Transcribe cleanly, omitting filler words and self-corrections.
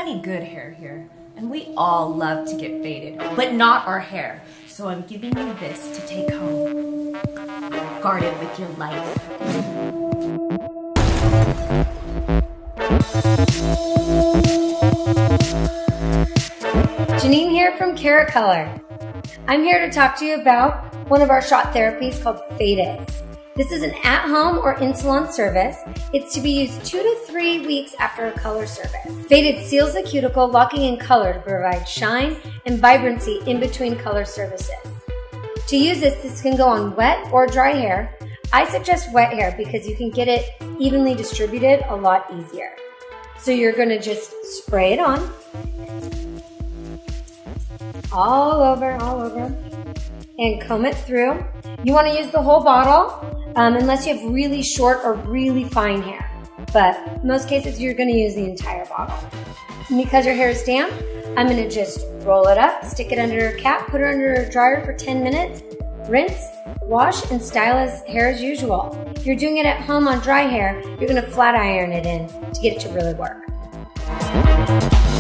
plenty good hair here, and we all love to get faded, but not our hair. So I'm giving you this to take home. Guard it with your life. Janine here from Keracolor. I'm here to talk to you about one of our shot therapies called Faded. This is an at-home or in-salon service. It's to be used 2 to 3 weeks after a color service. Faded seals the cuticle, locking in color to provide shine and vibrancy in between color services. To use this can go on wet or dry hair. I suggest wet hair because you can get it evenly distributed a lot easier. So you're gonna just spray it on. All over, and comb it through. You want to use the whole bottle unless you have really short or really fine hair. But in most cases, you're going to use the entire bottle. And because your hair is damp, I'm going to just roll it up, stick it under a cap, put it under a dryer for 10 minutes, rinse, wash, and style hair as usual. If you're doing it at home on dry hair, you're going to flat iron it in to get it to really work.